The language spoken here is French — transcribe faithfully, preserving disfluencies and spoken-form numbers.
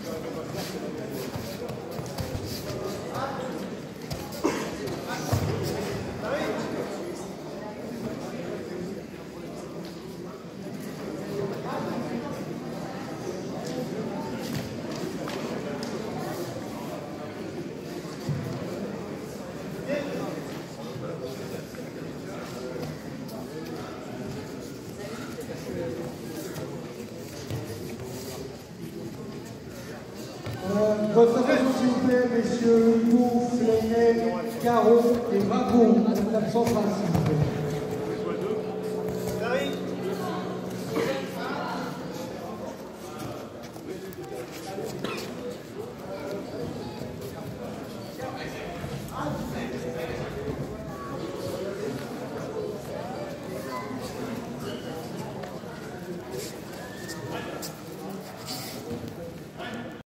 Votre attention s'il vous plaît, messieurs Hugo, Flenet, Caro et Margot, notre absence s'il vous plaît.